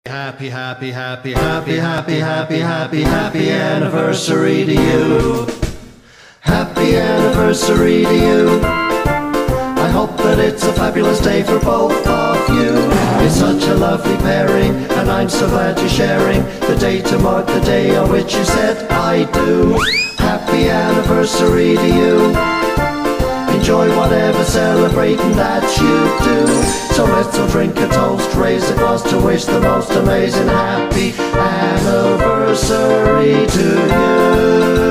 Happy, happy, happy, happy, happy, happy, happy, happy anniversary to you. Happy anniversary to you. I hope that it's a fabulous day for both of you. It's such a lovely pairing, and I'm so glad you're sharing the day to mark the day on which you said I do. Happy anniversary to you. Enjoy whatever celebrating that you do. So let's all drink a toast, raise a glass to wish the most amazing happy anniversary to you.